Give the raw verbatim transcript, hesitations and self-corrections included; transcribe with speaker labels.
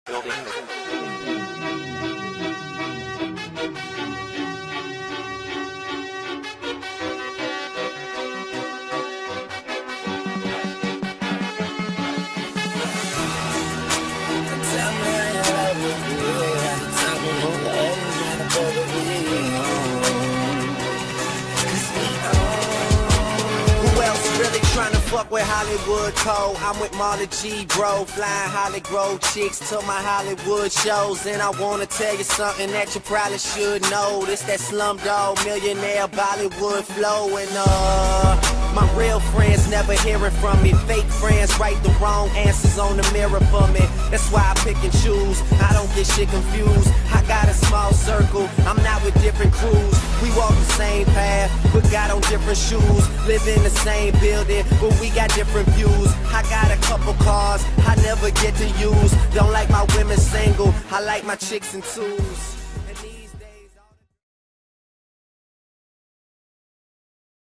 Speaker 1: Fuck with Hollywood Code, I'm with Marley G, bro. Flying Holly Grove chicks to my Hollywood shows. And I wanna tell you something that you probably should know. This that Slumdog Millionaire Bollywood flow. And uh, my real friends never hearing from me. Fake friends write the wrong answers on the mirror for me. That's why I pick and choose, I don't get shit confused. I got a small circle, I'm not with different crews. We walk the same path, but got on different shoes. Live in the same building, but we got different views. I got a couple cars I never get to use. Don't like my women single, I like my chicks in twos.